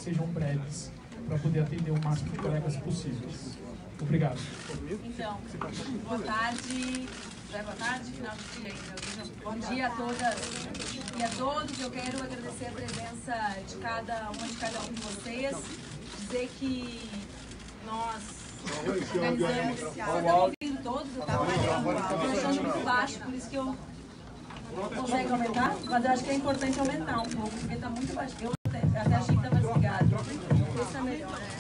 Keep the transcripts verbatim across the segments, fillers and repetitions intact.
sejam breves, para poder atender o máximo de colegas possíveis. Obrigado. Então, boa tarde, é boa tarde, final do dia ainda. Bom dia a todas e a todos. Eu quero agradecer a presença de cada uma de cada um de vocês, dizer que nós organizamos, vocês estão ouvindo todos, eu estava achando muito baixo, por isso que eu consegue aumentar, mas eu acho que é importante aumentar um pouco, porque está muito baixo. Eu até, até achei que estava desligado. Isso está melhor, né?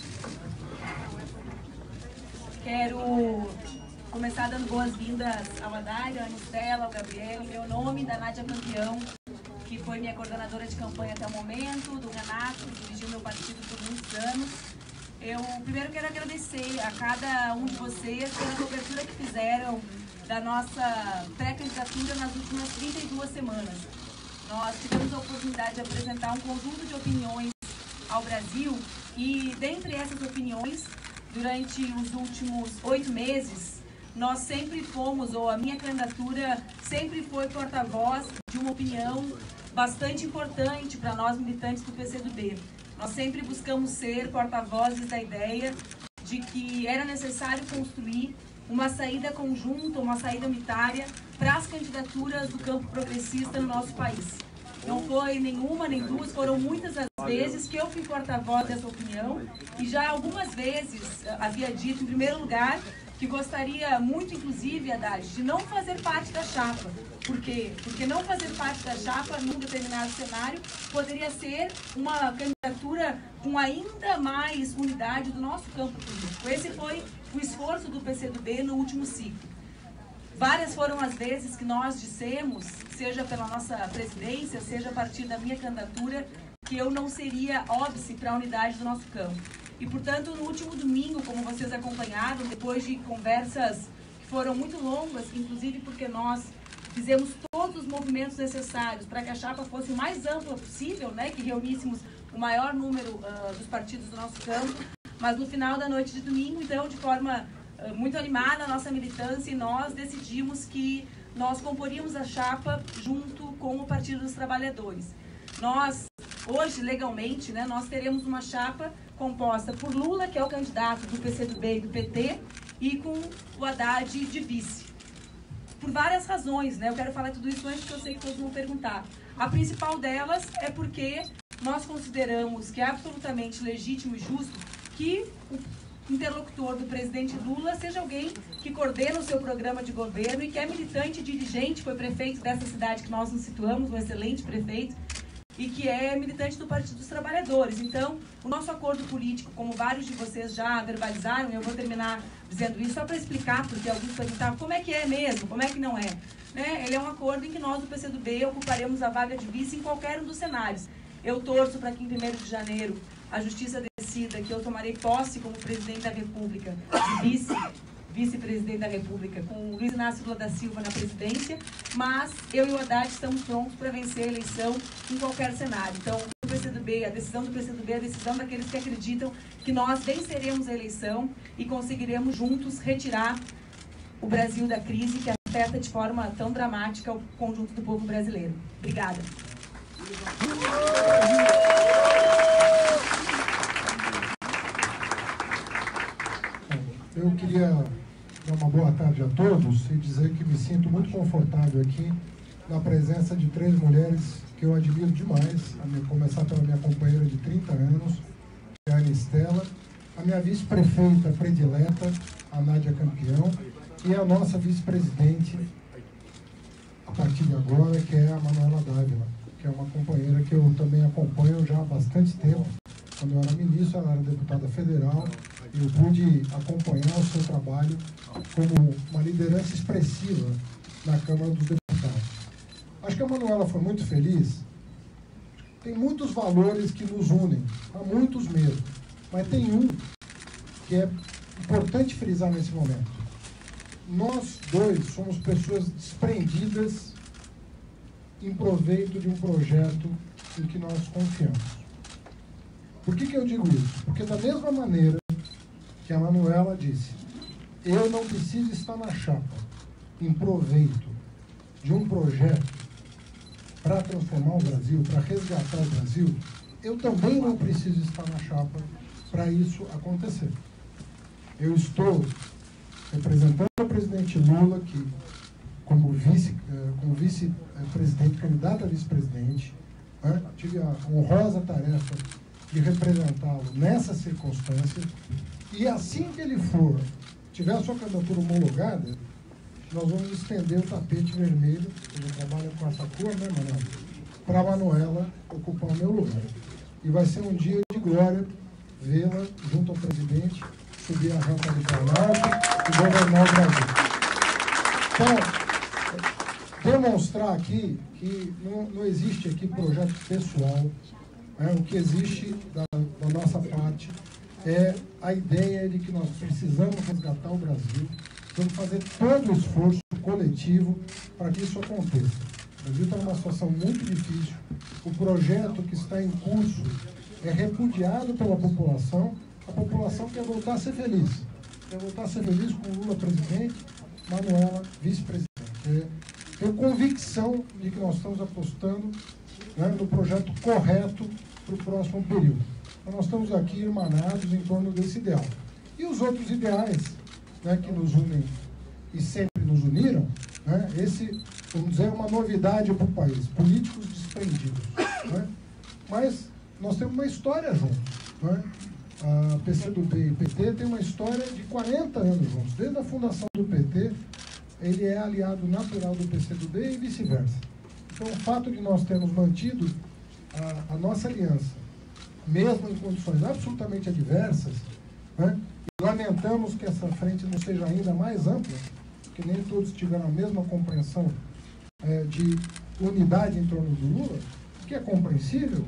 Quero começar dando boas-vindas ao Adário, à Anistela, ao Gabriel, em meu nome, da Nádia Campeão, que foi minha coordenadora de campanha até o momento, do Renato, que dirigiu meu partido por muitos anos. Eu primeiro quero agradecer a cada um de vocês pela cobertura que fizeram da nossa pré-candidatura nas últimas trinta e duas semanas. Nós tivemos a oportunidade de apresentar um conjunto de opiniões ao Brasil e, dentre essas opiniões, durante os últimos oito meses, nós sempre fomos, ou a minha candidatura sempre foi porta-voz de uma opinião bastante importante para nós militantes do P C do B. Nós sempre buscamos ser porta-vozes da ideia de que era necessário construir uma saída conjunta, uma saída unitária para as candidaturas do campo progressista no nosso país. Não foi nenhuma nem duas, foram muitas as vezes que eu fui porta-voz dessa opinião e já algumas vezes havia dito, em primeiro lugar, que gostaria muito, inclusive, Haddad, de não fazer parte da chapa. Por quê? Porque não fazer parte da chapa, num determinado cenário, poderia ser uma candidatura com ainda mais unidade do nosso campo político. Esse foi o esforço do P C do B no último ciclo. Várias foram as vezes que nós dissemos, seja pela nossa presidência, seja a partir da minha candidatura, que eu não seria óbice para a unidade do nosso campo. E, portanto, no último domingo, como vocês acompanharam, depois de conversas que foram muito longas, inclusive porque nós fizemos todos os movimentos necessários para que a chapa fosse o mais ampla possível, né, que reuníssemos o maior número uh, dos partidos do nosso campo, mas no final da noite de domingo, então, de forma uh, muito animada, a nossa militância e nós decidimos que nós comporíamos a chapa junto com o Partido dos Trabalhadores. Nós, hoje, legalmente, né, nós teremos uma chapa composta por Lula, que é o candidato do P C do B e do P T, e com o Haddad de vice. Por várias razões, né? Eu quero falar tudo isso antes, porque eu sei que todos vão perguntar. A principal delas é porque nós consideramos que é absolutamente legítimo e justo que o interlocutor do presidente Lula seja alguém que coordena o seu programa de governo e que é militante e dirigente, foi prefeito dessa cidade que nós nos situamos, um excelente prefeito, e que é militante do Partido dos Trabalhadores. Então, o nosso acordo político, como vários de vocês já verbalizaram, eu vou terminar dizendo isso só para explicar, porque alguns perguntavam como é que é mesmo, como é que não é. Né? Ele é um acordo em que nós, do P C do B, ocuparemos a vaga de vice em qualquer um dos cenários. Eu torço para que em primeiro de janeiro a Justiça decida que eu tomarei posse como presidente da República, vice vice-presidente da República, com o Luiz Inácio Lula da Silva na presidência, mas eu e o Haddad estamos prontos para vencer a eleição em qualquer cenário. Então, o P C do B, a decisão do P C do B é a decisão daqueles que acreditam que nós venceremos a eleição e conseguiremos juntos retirar o Brasil da crise que afeta de forma tão dramática o conjunto do povo brasileiro. Obrigada. Eu queria dar uma boa tarde a todos e dizer que me sinto muito confortável aqui na presença de três mulheres que eu admiro demais, a minha, começar pela minha companheira de trinta anos, que é a Anistela, a minha vice-prefeita predileta, a Nádia Campeão, e a nossa vice-presidente, a partir de agora, que é a Manuela Dávila, que é uma companheira que eu também acompanho já há bastante tempo. Quando eu era ministro, ela era deputada federal, e eu pude acompanhar o seu trabalho como uma liderança expressiva na Câmara dos Deputados. Acho que a Manuela foi muito feliz. Tem muitos valores que nos unem, há muitos mesmo, mas tem um que é importante frisar nesse momento. Nós dois somos pessoas desprendidas em proveito de um projeto em que nós confiamos. Por que que eu digo isso? Porque da mesma maneira que a Manuela disse, eu não preciso estar na chapa em proveito de um projeto para transformar o Brasil, para resgatar o Brasil, eu também não preciso estar na chapa para isso acontecer. Eu estou representando o presidente Lula, que como vice, como vice-presidente, candidato a vice-presidente, né, tive a honrosa tarefa de representá-lo nessa circunstância, e assim que ele for, tiver a sua candidatura homologada, nós vamos estender o tapete vermelho, ele trabalha com essa cor, né, Manuel? Para a Manuela ocupar o meu lugar. E vai ser um dia de glória vê-la junto ao presidente, subir a rampa do Planalto e governar o Brasil. Então, demonstrar aqui que não, não existe aqui projeto pessoal, né? O que existe da, da nossa parte é a ideia de que nós precisamos resgatar o Brasil, vamos fazer todo o esforço coletivo para que isso aconteça. O Brasil está numa situação muito difícil, o projeto que está em curso é repudiado pela população, a população quer voltar a ser feliz, quer voltar a ser feliz com o Lula presidente, Manuela vice-presidente. É, tenho convicção de que nós estamos apostando, né, no projeto correto para o próximo período. Então, nós estamos aqui irmanados em torno desse ideal. E os outros ideais, né, que nos unem e sempre nos uniram, né, esse, vamos dizer, é uma novidade para o país, políticos desprendidos. Né? Mas nós temos uma história juntos. Né? A P C do B e o P T tem uma história de quarenta anos juntos. Desde a fundação do P T, ele é aliado natural do P C do B e vice-versa. Então, o fato de nós termos mantido a, a nossa aliança, mesmo em condições absolutamente adversas, né, e lamentamos que essa frente não seja ainda mais ampla, porque nem todos tiveram a mesma compreensão é, de unidade em torno do Lula, que é compreensível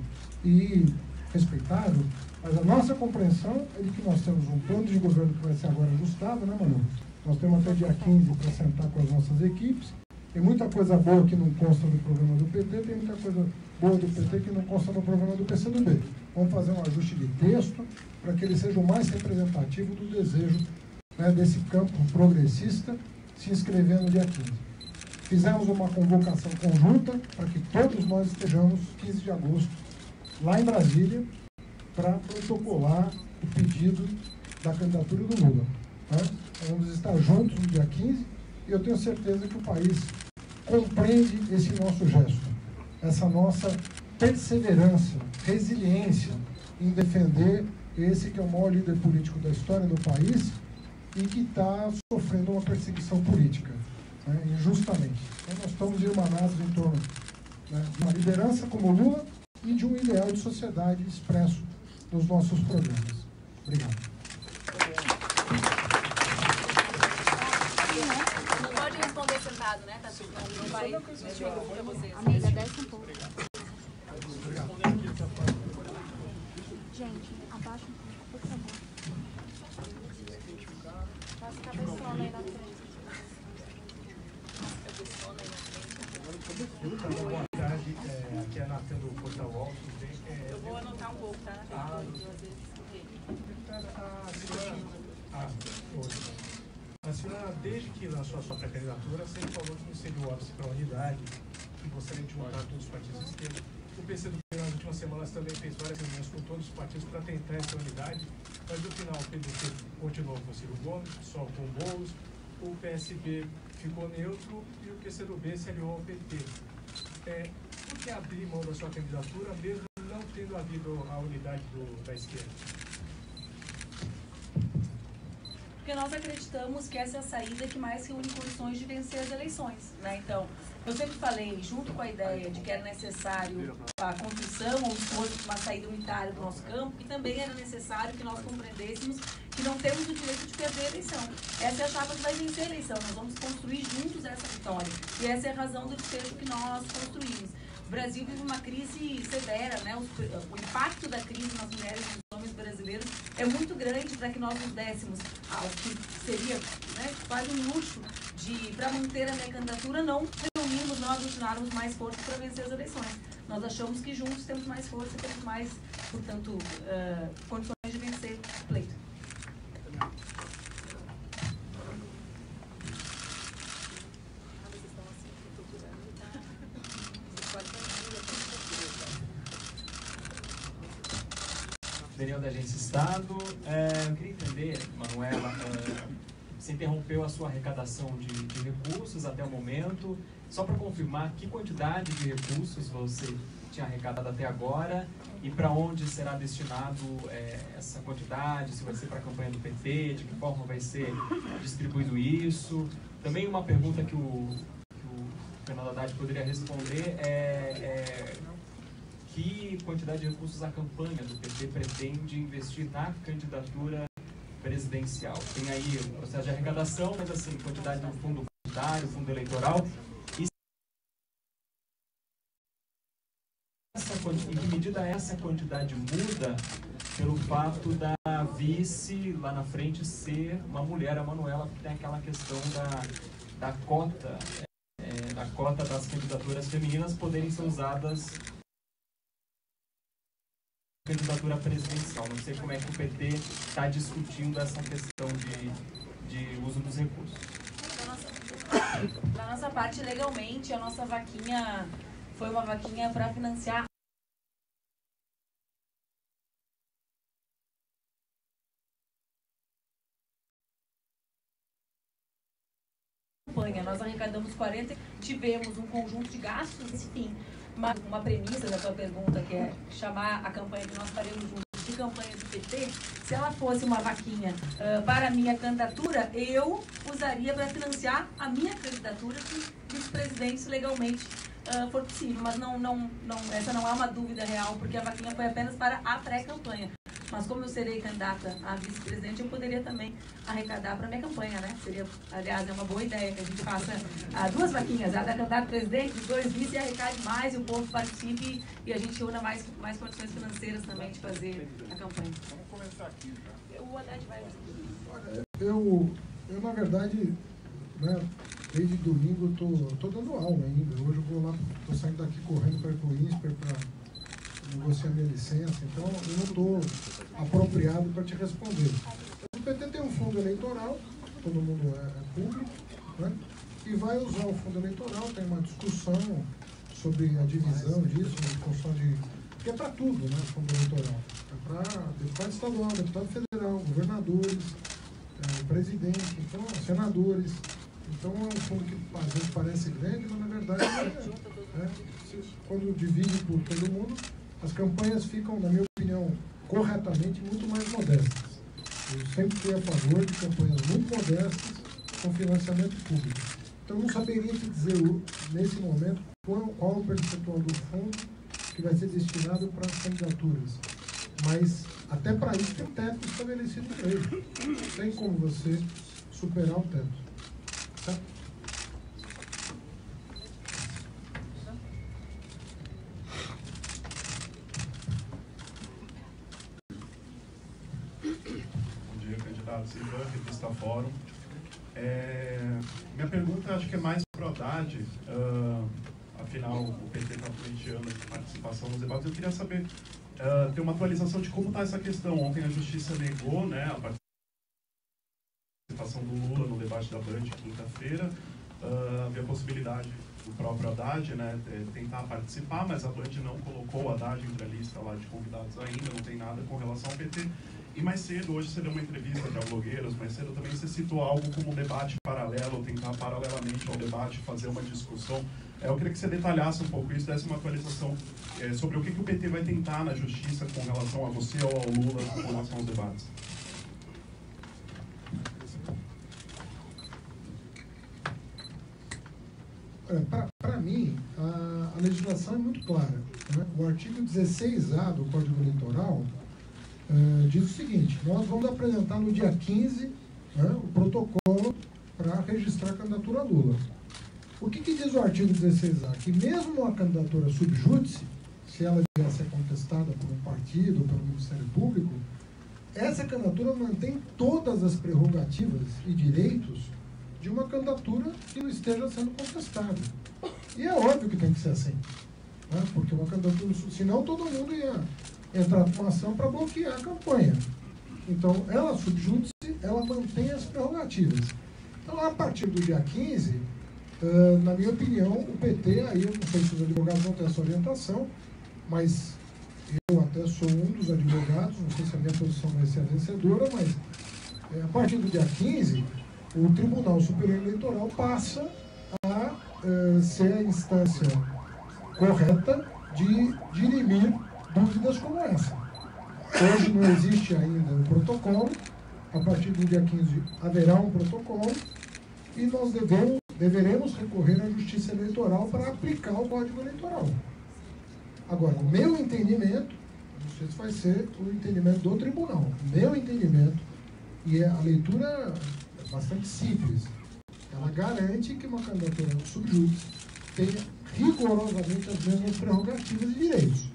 e respeitável, mas a nossa compreensão é de que nós temos um plano de governo que vai ser agora ajustado, né, Manu? Nós temos até dia quinze para sentar com as nossas equipes. Tem muita coisa boa que não consta no programa do P T, tem muita coisa boa do P T que não consta no programa do P C do B. Vamos fazer um ajuste de texto para que ele seja o mais representativo do desejo, né, desse campo progressista se inscrever no dia quinze. Fizemos uma convocação conjunta para que todos nós estejamos quinze de agosto lá em Brasília para protocolar o pedido da candidatura do Lula. Né? Nós vamos estar juntos no dia quinze e eu tenho certeza que o país compreende esse nosso gesto, essa nossa perseverança, resiliência em defender esse que é o maior líder político da história do país e que está sofrendo uma perseguição política, né, injustamente. Então nós estamos irmanados em torno, né, de uma liderança como Lula e de um ideal de sociedade expresso nos nossos programas. Obrigado. Não pode responder sentado, né? Tá tudo, não vai responder para vocês. Amiga, desce um pouco. Gente, abaixa um pouco, por favor. Passa a cabeçona aí na frente. Boa tarde, é, aqui é Natan do Portal Alto. É, Eu vou anotar um pouco, tá? Ah, ah, a senhora, desde que lançou a sua pré-candidatura, sempre falou que não seria o ápice para a unidade, que gostaria de juntar todos os partidos de esquerda. O P C do B nas últimas semanas também fez várias reuniões com todos os partidos para tentar essa unidade, mas no final o P D T continuou com o Ciro Gomes, só com o Boulos, o P S B ficou neutro e o P C do B se aliou ao P T. É, por que abrir mão da sua candidatura, mesmo não tendo havido a unidade do, da esquerda? Porque nós acreditamos que essa é a saída que mais reúne condições de vencer as eleições, né? Então, eu sempre falei, junto com a ideia de que era necessário a construção ou esforço de uma saída unitária do nosso campo, que também era necessário que nós compreendêssemos que não temos o direito de perder a eleição. Essa é a chapa que vai vencer a eleição, nós vamos construir juntos essa vitória. E essa é a razão do desfecho que nós construímos. O Brasil vive uma crise severa, né? O, o impacto da crise nas mulheres e nos homens brasileiros é muito grande para que nós nos dessemos ao que seria, né, quase um luxo de, para manter a minha candidatura, não reunirmos, não aglutinarmos mais força para vencer as eleições. Nós achamos que juntos temos mais força e temos mais, portanto, uh, condições de vencer o pleito. Daniel da Agência Estado. É, eu queria entender, Manuela, é, você interrompeu a sua arrecadação de, de recursos até o momento. Só para confirmar, que quantidade de recursos você tinha arrecadado até agora e para onde será destinado é, essa quantidade, se vai ser para a campanha do P T, de que forma vai ser distribuído isso. Também uma pergunta que o, que o Fernando Haddad poderia responder é, é que quantidade de recursos a campanha do P T pretende investir na candidatura presidencial. Tem aí o processo de arrecadação, mas assim, quantidade do fundo partidário, fundo eleitoral. Em que medida essa quantidade muda pelo fato da vice lá na frente ser uma mulher, a Manuela, porque tem aquela questão da, da cota, é, da cota das candidaturas femininas poderem ser usadas na candidatura presidencial. Não sei como é que o P T está discutindo essa questão de, de uso dos recursos. Da nossa, da nossa parte, legalmente, a nossa vaquinha foi uma vaquinha para financiar campanha. Nós arrecadamos quarenta, tivemos um conjunto de gastos, enfim, uma, uma premissa da sua pergunta, que é chamar a campanha que nós faremos juntos de campanha do P T. Se ela fosse uma vaquinha uh, para a minha candidatura, eu usaria para financiar a minha candidatura se vice-presidente se legalmente uh, for possível. Mas não, não, não, essa não é uma dúvida real, porque a vaquinha foi apenas para a pré-campanha. Mas como eu serei candidata a vice-presidente, eu poderia também arrecadar para a minha campanha, né? Seria, aliás, é uma boa ideia que a gente faça ah, duas vaquinhas, a da candidata presidente, os dois vice, e arrecade mais, e o povo participe e a gente una mais, mais condições financeiras também de fazer a campanha. Vamos começar aqui já. O Haddad vai... Eu, eu na verdade, né, desde domingo eu tô, tô dando aula ainda. Hoje eu vou lá, tô saindo daqui correndo para ir para o INSPER para negociar minha licença, então eu não estou apropriado para te responder. O P T tem um fundo eleitoral, todo mundo é, é público, né? E vai usar o fundo eleitoral, tem uma discussão sobre a divisão disso, em função de... Porque é para tudo, né, o fundo eleitoral. É para deputado estadual, deputado federal, governadores, é, presidente, então, senadores. Então é um fundo que às vezes parece grande, mas na verdade é, é, quando divide por todo mundo, as campanhas ficam, na minha opinião, corretamente muito mais modestas. Eu sempre fui a favor de campanhas muito modestas com financiamento público. Então, eu não saberia te dizer, nesse momento, qual, qual o percentual do fundo que vai ser destinado para as candidaturas. Mas, até para isso, tem um teto estabelecido em lei. Não tem como você superar o teto. Tá? Silva, revista Fórum. É, minha pergunta acho que é mais para o Haddad, uh, afinal o P T está pleiteando a participação nos debates. Eu queria saber, uh, ter uma atualização de como está essa questão. Ontem a Justiça negou, né, a participação do Lula no debate da Band, quinta-feira. Uh, havia a possibilidade do próprio Haddad, né, tentar participar, mas a Band não colocou o Haddad entre a lista lá de convidados ainda, não tem nada com relação ao P T. E mais cedo, hoje você deu uma entrevista para blogueiros, mais cedo também você citou algo como um debate paralelo, tentar paralelamente ao debate fazer uma discussão. É, eu queria que você detalhasse um pouco isso, desse uma atualização é, sobre o que, que o P T vai tentar na justiça com relação a você ou ao Lula com relação aos debates. Para mim, a, a legislação é muito clara, né? O artigo dezesseis A do Código Eleitoral Uh, diz o seguinte: nós vamos apresentar no dia quinze, né, o protocolo para registrar a candidatura a Lula. O que, que diz o artigo dezesseis A? Que mesmo uma candidatura sub judice, se ela vier a ser contestada por um partido ou pelo Ministério Público, essa candidatura mantém todas as prerrogativas e direitos de uma candidatura que não esteja sendo contestada. E é óbvio que tem que ser assim, né, porque uma candidatura, senão todo mundo ia entrar com uma ação para bloquear a campanha. Então, ela, subjúdice, ela mantém as prerrogativas. Então, a partir do dia quinze, uh, na minha opinião, o P T, aí eu não sei se os advogados vão ter essa orientação, mas eu até sou um dos advogados, não sei se a minha posição vai ser a vencedora, mas é, a partir do dia quinze, o Tribunal Superior Eleitoral passa a é, ser a instância correta de dirimir dúvidas como essa. Hoje não existe ainda o protocolo, a partir do dia quinze haverá um protocolo e nós devemos, deveremos recorrer à Justiça Eleitoral para aplicar o Código Eleitoral. Agora, o meu entendimento, não sei se vai ser o entendimento do tribunal, o meu entendimento, e a leitura é bastante simples, ela garante que uma candidatura subjúdice tenha rigorosamente as mesmas prerrogativas e direitos.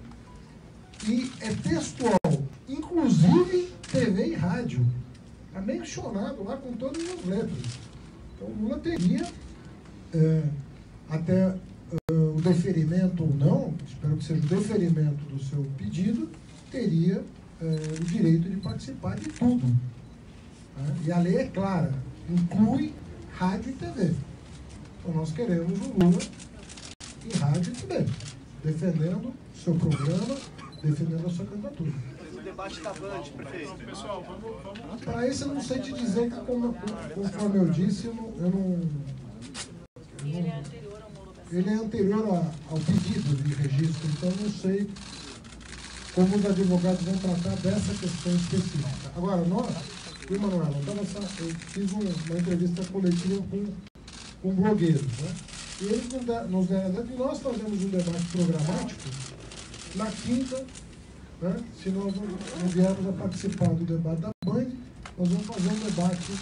E é textual, inclusive T V e rádio. Está mencionado lá com todas as letras. Então o Lula teria, é, até é, o deferimento ou não, espero que seja o deferimento do seu pedido, teria é, o direito de participar de tudo. Né? E a lei é clara, inclui rádio e T V. Então nós queremos o Lula em rádio e T V, defendendo o seu programa, defendendo a sua candidatura. O debate está Band, prefeito. Pessoal, vamos... vamos... Para isso eu não sei te dizer que, como, conforme eu disse, eu não... Eu não, eu não Ele é anterior à homologação. ele é anterior a, ao pedido de registro, então eu não sei como os advogados vão tratar dessa questão específica. Agora, nós, eu e Manuela, eu fiz um, uma entrevista coletiva com, com blogueiros, né? E eles nos deram, e nós fazemos um debate programático na quinta, né? Se nós não, não viermos a participar do debate da Band, nós vamos fazer um debate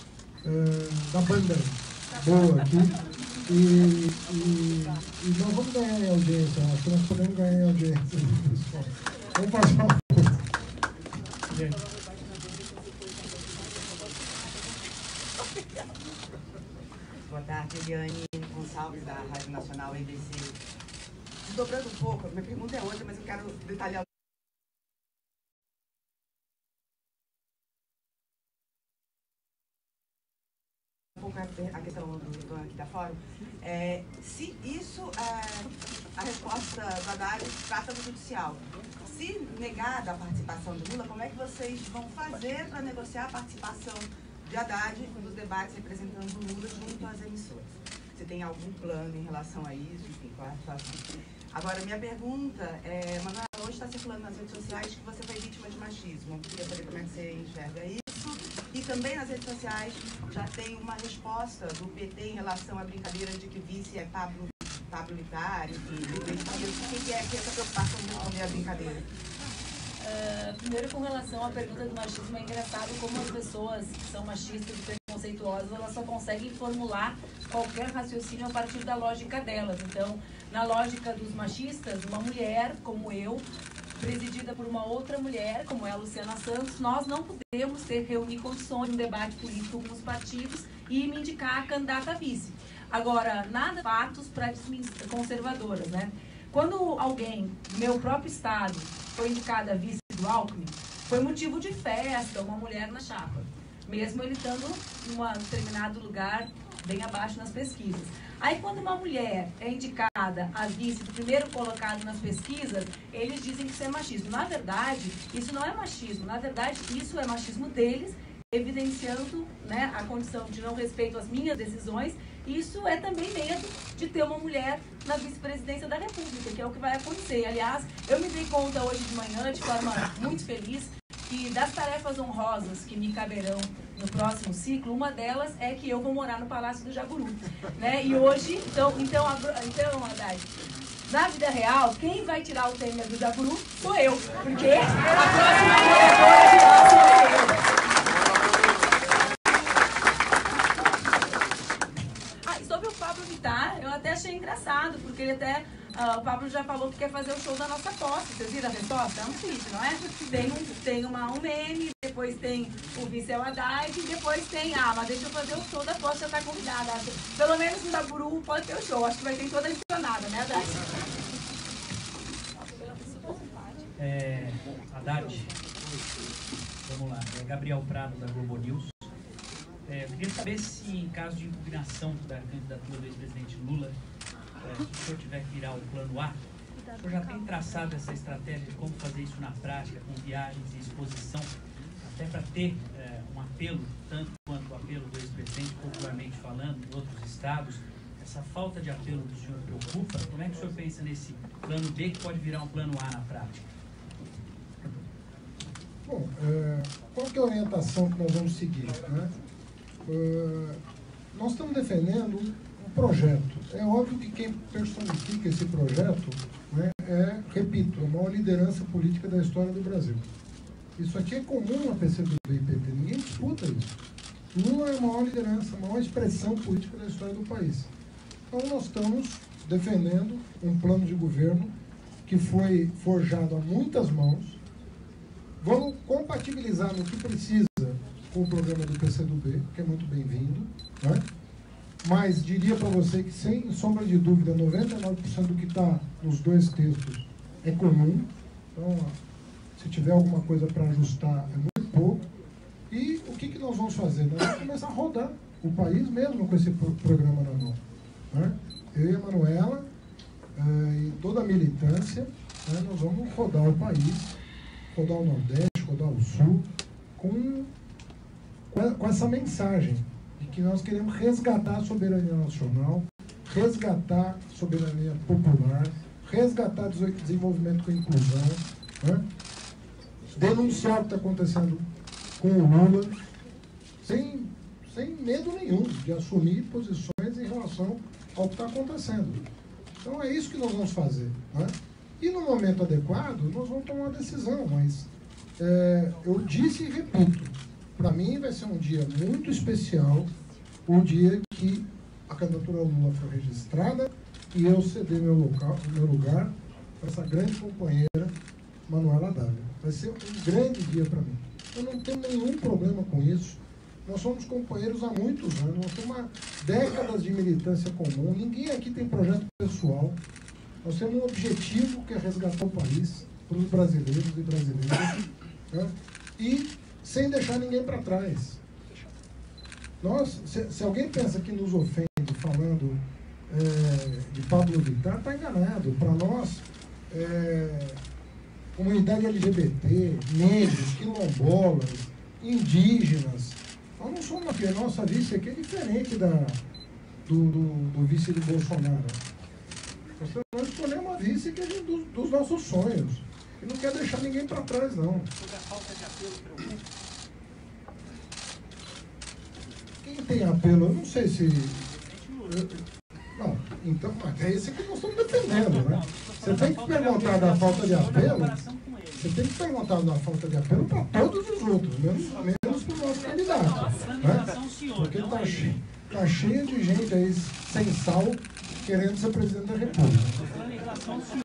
é, da Banda boa aqui. E, e, e nós vamos ganhar em audiência, acho que nós podemos ganhar em audiência. Vamos fazer uma coisa. Gente. Boa tarde, Eliane Gonçalves, da Rádio Nacional E B C. Desdobrando um pouco, minha pergunta é outra, mas eu quero detalhar um pouco a questão do, do aqui da fórum. É, se isso, é, a resposta do Haddad trata do judicial. Se negada a participação de Lula, como é que vocês vão fazer para negociar a participação de Haddad nos debates representando o Lula junto às emissoras? Você tem algum plano em relação a isso? Enfim, qual é a situação? Agora, minha pergunta é, Manuela, hoje está circulando nas redes sociais que você foi vítima de machismo. Eu queria saber como é que você enxerga isso. E também nas redes sociais já tem uma resposta do P T em relação à brincadeira de que vice é Pablo, Pablo Vittar, enfim, o que é que essa preocupação de responder a brincadeira? Uh, primeiro, com relação à pergunta do machismo, é engraçado como as pessoas que são machistas e preconceituosas, elas só conseguem formular qualquer raciocínio a partir da lógica delas. Então, na lógica dos machistas, uma mulher como eu, presidida por uma outra mulher, como é a Luciana Santos, nós não podemos ter, reunir condições de um debate político com os partidos e me indicar a candidata a vice. Agora, nada fatos para conservadoras, né? Quando alguém do meu próprio estado foi indicada a vice do Alckmin, foi motivo de festa, uma mulher na chapa, mesmo ele estando em um determinado lugar bem abaixo nas pesquisas. Aí quando uma mulher é indicada a vice do primeiro colocado nas pesquisas, eles dizem que isso é machismo. Na verdade, isso não é machismo, na verdade isso é machismo deles, evidenciando, né, a condição de não respeito às minhas decisões. Isso é também medo de ter uma mulher na vice-presidência da República, que é o que vai acontecer. Aliás, eu me dei conta hoje de manhã, de forma muito feliz, que das tarefas honrosas que me caberão no próximo ciclo, uma delas é que eu vou morar no Palácio do Jaburu, né? E hoje, então, então, então Haddad, na vida real, quem vai tirar o Temer do Jaburu sou eu, porque a próxima moradora de lá sou eu. Pablo Vittar, eu até achei engraçado, porque ele até, uh, o Pablo já falou que quer fazer o show da nossa posse. Vocês viram a resposta? É um tweet, não é? Tem um, tem uma, um meme, depois tem o vice Haddad, e depois tem, ah, mas deixa eu fazer o show da posse, já tá convidada. Pelo menos no Jaburu pode ter o show, acho que vai ter toda adicionada, né, Haddad? É, Haddad, vamos lá, é Gabriel Prado, da Globo News. É, eu queria saber se, em caso de impugnação da candidatura do ex-presidente Lula, é, se o senhor tiver que virar o plano A, O senhor já tem traçado essa estratégia de como fazer isso na prática, com viagens e exposição, até para ter é, um apelo, tanto quanto o apelo do ex-presidente, popularmente falando, em outros estados. Essa falta de apelo do senhor preocupa? Como é que o senhor pensa nesse plano B que pode virar um plano A na prática? Bom, é, qual que é a orientação que nós vamos seguir, né? É, nós estamos defendendo um projeto. É óbvio que quem personifica esse projeto, né, é, repito, a maior liderança política da história do Brasil. Isso aqui é comum a P C do B e P T, ninguém disputa isso. Lula é a maior liderança, a maior expressão política da história do país. Então nós estamos defendendo um plano de governo que foi forjado a muitas mãos. Vamos compatibilizar no que precisa com o programa do P C do B, que é muito bem-vindo, né? Mas diria para você que, sem sombra de dúvida, noventa e nove por cento do que está nos dois textos é comum. Então, se tiver alguma coisa para ajustar, é muito pouco. E o que, que nós vamos fazer? Nós vamos começar a rodar o país mesmo com esse pro programa na mão, né? Eu e a Manuela, eh, e toda a militância, né, nós vamos rodar o país, rodar o Nordeste, rodar o Sul, com, com essa mensagem de que nós queremos resgatar a soberania nacional, resgatar a soberania popular, resgatar o desenvolvimento com inclusão, né? Denunciar o que está acontecendo com o Lula, sem, sem medo nenhum de assumir posições em relação ao que está acontecendo. Então é isso que nós vamos fazer, né? E no momento adequado, nós vamos tomar uma decisão, mas é, eu disse e repito, para mim vai ser um dia muito especial, o dia que a candidatura Lula foi registrada e eu ceder meu, local, meu lugar para essa grande companheira, Manuela Dávila. Vai ser um grande dia para mim. Eu não tenho nenhum problema com isso. Nós somos companheiros há muitos anos, nós temos uma décadas de militância comum, ninguém aqui tem projeto pessoal. Nós temos um objetivo que é resgatar o país para os brasileiros e brasileiras, né? E sem deixar ninguém para trás. Nós, se, se alguém pensa que nos ofende falando é, de Pablo Vittar, está enganado. Para nós, é, comunidade L G B T, negros, quilombolas, indígenas, nós não somos aqui. A nossa vice aqui é diferente da, do, do, do vice do Bolsonaro. Nós escolhemos uma vice que é dos, dos nossos sonhos. E não quer deixar ninguém para trás, não. Sobre a falta de apelo preocupa? Quem tem apelo, eu não sei se... Não, então, é esse que nós estamos defendendo, né? Você tem que perguntar da falta de apelo, você tem que perguntar da falta de apelo para todos os outros, menos, menos para o nosso candidato, né? Porque está cheio, tá cheio de gente aí sem sal querendo ser presidente da República.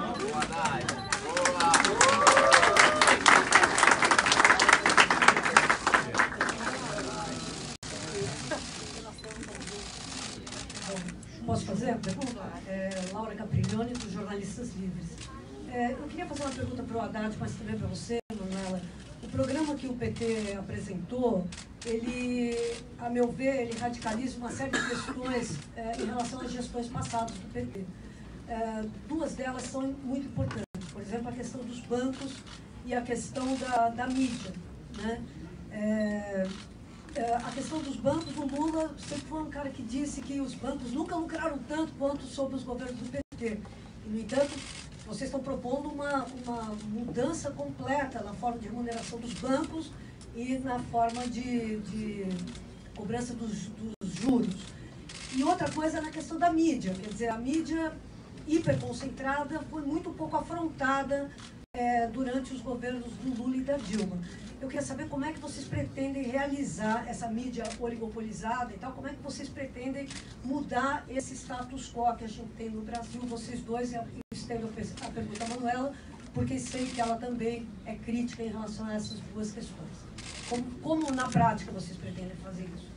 Posso fazer a pergunta? É, Laura Capriglione, dos Jornalistas Livres. É, eu queria fazer uma pergunta para o Haddad, mas também para você, Manuela. O programa que o P T apresentou, ele, a meu ver, ele radicaliza uma série de questões é, em relação às gestões passadas do P T. É, duas delas são muito importantes. Por exemplo, a questão dos bancos e a questão da, da mídia, né? É, a questão dos bancos, o Lula sempre foi um cara que disse que os bancos nunca lucraram tanto quanto sob os governos do P T. E, no entanto, vocês estão propondo uma, uma mudança completa na forma de remuneração dos bancos e na forma de, de cobrança dos, dos juros. E outra coisa é na questão da mídia, quer dizer, a mídia hiperconcentrada foi muito pouco afrontada é, durante os governos do Lula e da Dilma. Eu queria saber como é que vocês pretendem realizar essa mídia oligopolizada e tal, como é que vocês pretendem mudar esse status quo que a gente tem no Brasil, vocês dois, e eu estendo a pergunta à Manuela, porque sei que ela também é crítica em relação a essas duas questões. Como, como na prática vocês pretendem fazer isso?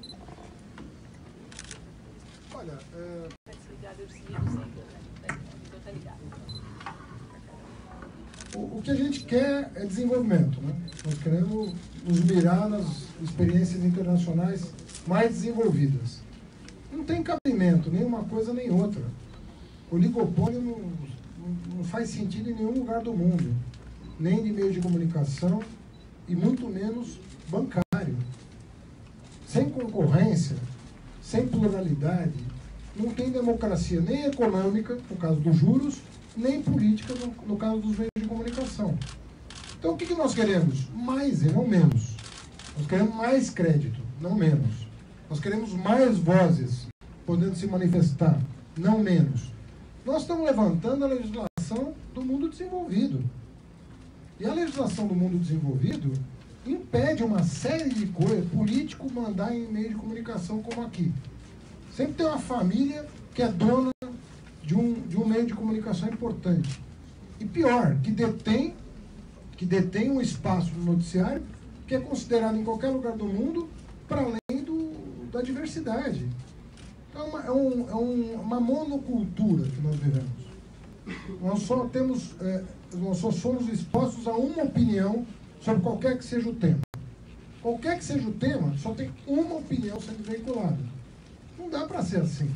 Olha, é... O, o que a gente quer é desenvolvimento, né? Nós queremos nos mirar nas experiências internacionais mais desenvolvidas. Não tem cabimento nem uma coisa nem outra. O oligopólio não, não faz sentido em nenhum lugar do mundo, nem de meio de comunicação e muito menos bancário. Sem concorrência, sem pluralidade, não tem democracia nem econômica, no caso dos juros, nem política, no, no caso dos meios de comunicação. Então, o que, que nós queremos? Mais e não menos. Nós queremos mais crédito, não menos. Nós queremos mais vozes podendo se manifestar, não menos. Nós estamos levantando a legislação do mundo desenvolvido. E a legislação do mundo desenvolvido impede uma série de coisas, político mandar em meio de comunicação como aqui. Sempre tem uma família que é dona de um, de um meio de comunicação importante. E pior, que detém, que detém um espaço no noticiário que é considerado em qualquer lugar do mundo para além do, da diversidade. Então, é, uma, é, um, é um, uma monocultura que nós vivemos. Nós só temos, é, nós só somos expostos a uma opinião sobre qualquer que seja o tema. Qualquer que seja o tema, só tem uma opinião sendo veiculada. Não dá para ser assim.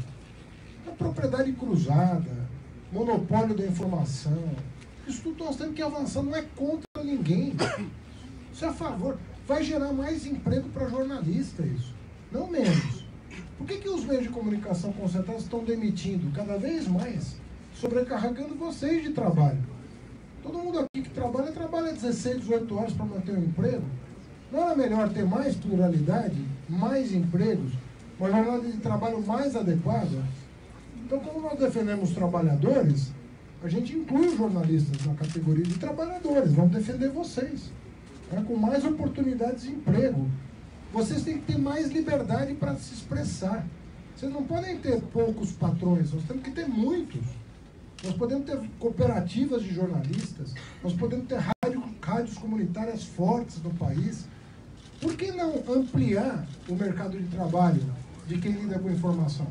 É propriedade cruzada, monopólio da informação. Isso tudo nós temos que avançar, não é contra ninguém. Isso é a favor. Vai gerar mais emprego para jornalista, isso. Não menos. Por que, que os meios de comunicação concentrados estão demitindo cada vez mais, sobrecarregando vocês de trabalho? Todo mundo aqui que trabalha, trabalha dezesseis, dezoito horas para manter um emprego. Não era melhor ter mais pluralidade, mais empregos, uma jornada de trabalho mais adequada? Então, como nós defendemos os trabalhadores, a gente inclui os jornalistas na categoria de trabalhadores. Vamos defender vocês, né, com mais oportunidades de emprego. Vocês têm que ter mais liberdade para se expressar. Vocês não podem ter poucos patrões, nós temos que ter muitos. Nós podemos ter cooperativas de jornalistas, nós podemos ter rádio, rádios comunitárias fortes no país. Por que não ampliar o mercado de trabalho de quem lida com informação?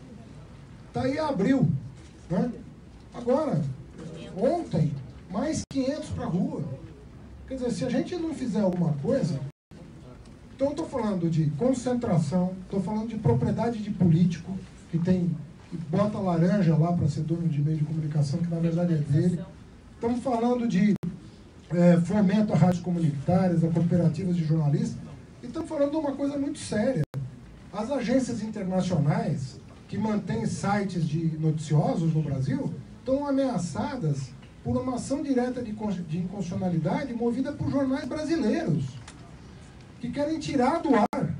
Está aí abril, né? Agora, ontem, mais quinhentos para a rua. Quer dizer, se a gente não fizer alguma coisa... Então, estou falando de concentração, estou falando de propriedade de político, que tem... que bota laranja lá para ser dono de meio de comunicação, que na verdade é dele. Estamos falando de é, fomento a rádios comunitárias, a cooperativas de jornalistas. E estamos falando de uma coisa muito séria. As agências internacionais que mantêm sites de noticiosos no Brasil estão ameaçadas por uma ação direta de, de inconstitucionalidade movida por jornais brasileiros, que querem tirar do ar.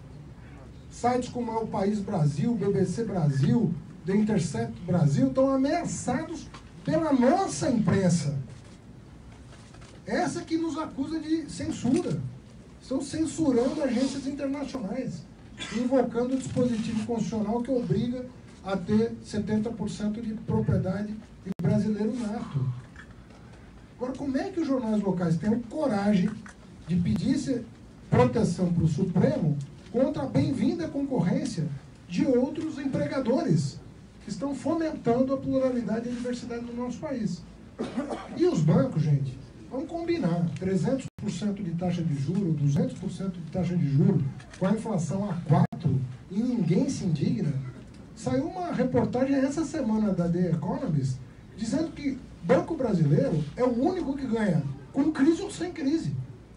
Sites como é o País Brasil, B B C Brasil, The Intercept Brasil, estão ameaçados pela nossa imprensa. Essa que nos acusa de censura. Estão censurando agências internacionais, invocando o dispositivo constitucional que obriga a ter setenta por cento de propriedade de brasileiro nato. Agora, como é que os jornais locais têm coragem de pedir proteção para o Supremo contra a bem-vinda concorrência de outros empregadores que estão fomentando a pluralidade e a diversidade no nosso país? E os bancos, gente, vamos combinar, trezentos por cento de taxa de juros, duzentos por cento de taxa de juros, com a inflação a quatro por cento, e ninguém se indigna. Saiu uma reportagem essa semana da The Economist dizendo que Banco Brasileiro é o único que ganha, com crise ou sem crise.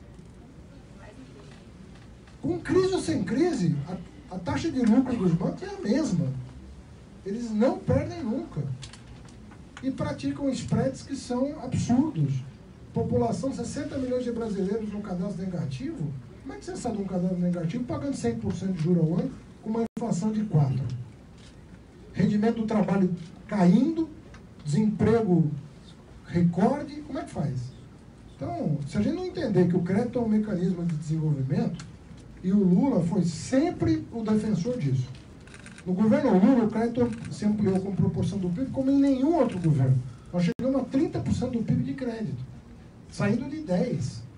Com crise ou sem crise, a, a taxa de lucro dos bancos é a mesma. Eles não perdem nunca. E praticam spreads que são absurdos. População, sessenta milhões de brasileiros no cadastro negativo. Como é que você sai de um cadastro negativo pagando cem por cento de juros ao ano com uma inflação de quatro por cento? Rendimento do trabalho caindo, desemprego recorde, como é que faz? Então, se a gente não entender que o crédito é um mecanismo de desenvolvimento, e o Lula foi sempre o defensor disso. No governo Lula, o crédito se ampliou com proporção do P I B como em nenhum outro governo. Nós chegamos a trinta por cento do P I B de crédito, saindo de dez por cento.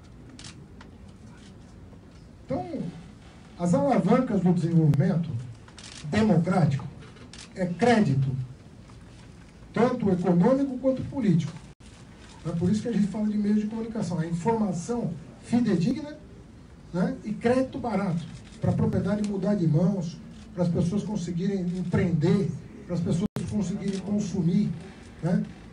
Então, as alavancas do desenvolvimento democrático é crédito, tanto econômico quanto político. É por isso que a gente fala de meios de comunicação. A informação fidedigna, né, e crédito barato, para a propriedade mudar de mãos, para as pessoas conseguirem empreender, para as pessoas conseguirem consumir, né?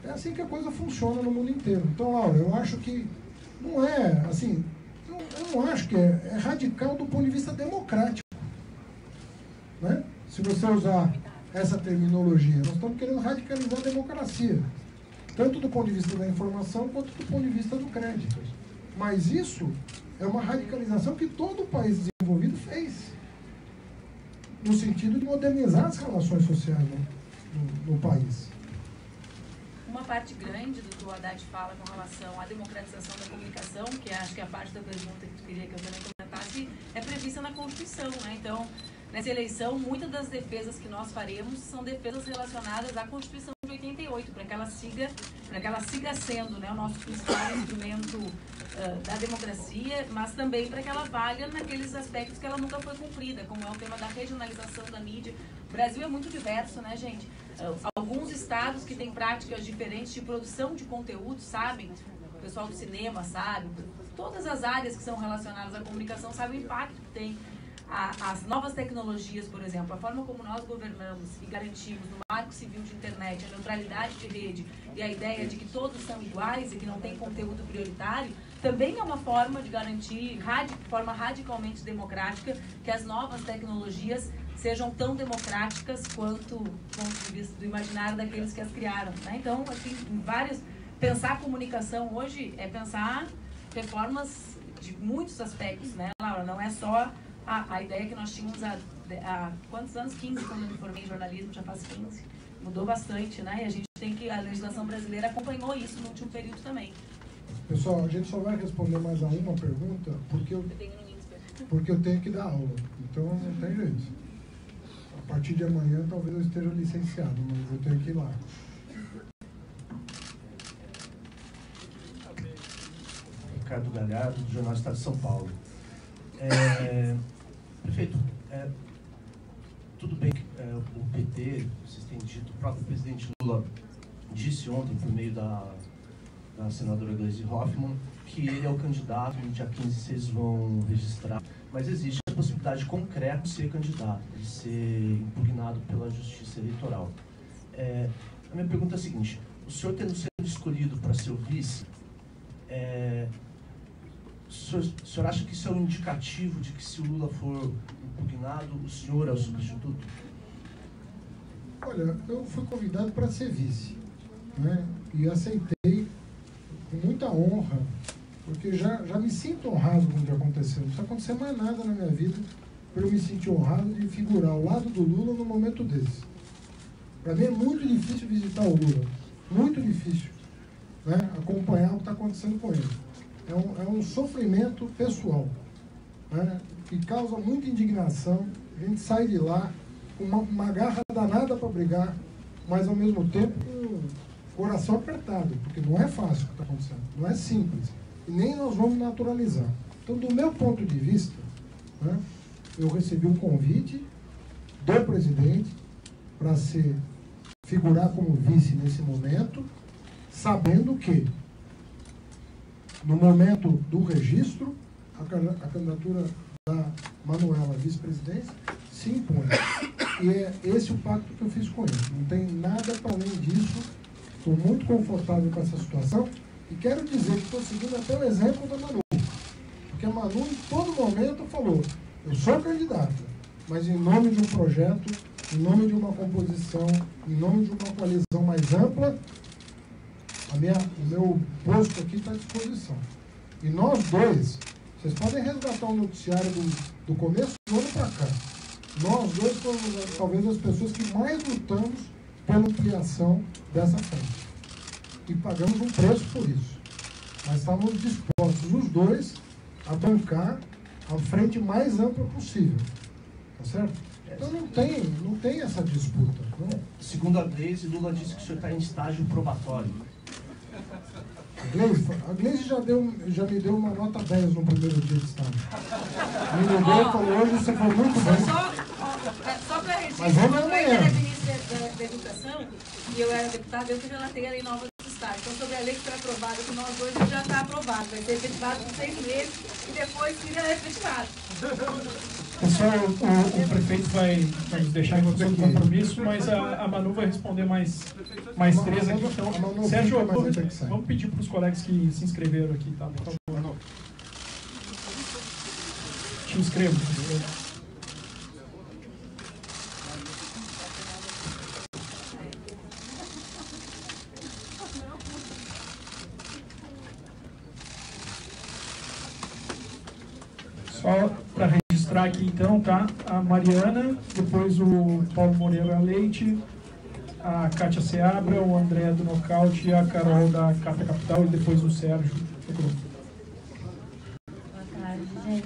É assim que a coisa funciona no mundo inteiro. Então, Laura, eu acho que não é, assim, eu, eu não acho que é, é radical do ponto de vista democrático. Né? Se você usar essa terminologia, nós estamos querendo radicalizar a democracia, tanto do ponto de vista da informação, quanto do ponto de vista do crédito. Mas isso é uma radicalização que todo país desenvolvido fez, no sentido de modernizar as relações sociais no, no, no país. Uma parte grande do que o Haddad fala com relação à democratização da comunicação, que acho que é a parte da pergunta que tu queria que eu também comentasse, é prevista na Constituição, né? Então, nessa eleição, muitas das defesas que nós faremos são defesas relacionadas à Constituição de oitenta e oito, para que ela siga, para que ela siga sendo, né, o nosso principal instrumento uh, da democracia, mas também para que ela valha naqueles aspectos que ela nunca foi cumprida, como é o tema da regionalização da mídia. O Brasil é muito diverso, né, gente? Uh, alguns estados que têm práticas diferentes de produção de conteúdo, sabem? O pessoal do cinema sabe, todas as áreas que são relacionadas à comunicação sabem o impacto que tem. As novas tecnologias, por exemplo, a forma como nós governamos e garantimos no marco civil de internet a neutralidade de rede e a ideia de que todos são iguais e que não tem conteúdo prioritário, também é uma forma de garantir, de forma radicalmente democrática, que as novas tecnologias sejam tão democráticas quanto do ponto de vista do imaginário daqueles que as criaram. Né? Então, assim, vários, pensar a comunicação hoje é pensar reformas de muitos aspectos, né, Laura? Não é só A, a ideia que nós tínhamos há, há quantos anos? quinze, quando eu me formei em jornalismo, já faz quinze. Mudou bastante, né? E a gente tem que, a legislação brasileira acompanhou isso no último período também. Pessoal, a gente só vai responder mais a uma pergunta porque eu, porque eu tenho que dar aula. Então não tem jeito. A partir de amanhã talvez eu esteja licenciado, mas eu tenho que ir lá. Ricardo Galhardo, do Jornal Estado de São Paulo. É, prefeito, é, tudo bem que é, o P T, vocês têm dito, o próprio presidente Lula disse ontem, por meio da, da senadora Gleisi Hoffmann, que ele é o candidato, no dia quinze vocês vão registrar, mas existe a possibilidade concreta de ser candidato, de ser impugnado pela Justiça Eleitoral. É, a minha pergunta é a seguinte, o senhor tendo sido escolhido para ser o vice, é, O senhor, o senhor acha que isso é um indicativo de que, se o Lula for impugnado, o senhor é o substituto? Olha, eu fui convidado para ser vice, né? E aceitei com muita honra, porque já, já me sinto honrado com o que aconteceu. Não precisa acontecer mais nada na minha vida para eu me sentir honrado de figurar ao lado do Lula num momento desse. Para mim é muito difícil visitar o Lula, muito difícil, né? Acompanhar o que está acontecendo com ele. É um, é um sofrimento pessoal, né, que causa muita indignação. A gente sai de lá com uma, uma garra danada para brigar, mas ao mesmo tempo com o coração apertado, porque não é fácil o que está acontecendo, não é simples, e nem nós vamos naturalizar. Então, do meu ponto de vista, né, eu recebi um convite do presidente para ser, figurar como vice nesse momento, sabendo que no momento do registro, a, a candidatura da Manuela à vice-presidência se impõe. E é esse o pacto que eu fiz com ele. Não tem nada para além disso. Estou muito confortável com essa situação e quero dizer que estou seguindo até o exemplo da Manu. Porque a Manu, em todo momento, falou, eu sou candidata, mas em nome de um projeto, em nome de uma composição, em nome de uma coalizão mais ampla, A minha, o meu posto aqui está à disposição. E nós dois, vocês podem resgatar o noticiário do, do começo do ano para cá. Nós dois fomos talvez as pessoas que mais lutamos pela ampliação dessa frente. E pagamos um preço por isso. Mas estávamos dispostos, os dois, a bancar a frente mais ampla possível. Tá certo? Então não tem, não tem essa disputa. Não? Segundo a Gleisi, Lula disse que o senhor está em estágio probatório. A Gleisi, a Gleisi já, deu, já me deu uma nota dez no primeiro dia de estágio. Me ligou e falou, hoje você foi muito bem. Só, só para registrar, Mas vamos quando eu amanhã. era ministra da, da Educação e eu era deputada, eu que relatei a lei nova do Estado. Então, sobre a lei que foi aprovada com nós dois, já está aprovado. Vai ser efetivado por seis meses e depois vira efetivado. Pessoal, o, o prefeito vai, vai nos deixar em condição de compromisso, mas a, a Manu vai responder mais, mais três aqui. Então, Sérgio, vamos, vamos pedir para os colegas que se inscreveram aqui, tá? Por favor. Te inscrevo. Só para registrar aqui então, tá? A Mariana, depois o Paulo Moreira Leite, a Kátia Seabra, o André do Nocaute e a Carol da Carta Capital e depois o Sérgio do grupo. Boa tarde, gente.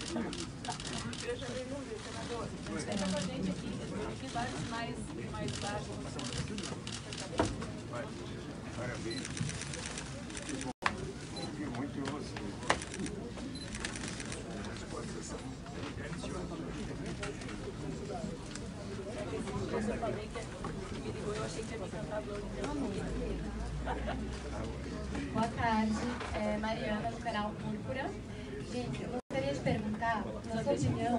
Boa tarde, é Mariana do canal Púrpura. Gente, eu gostaria de perguntar, na sua opinião...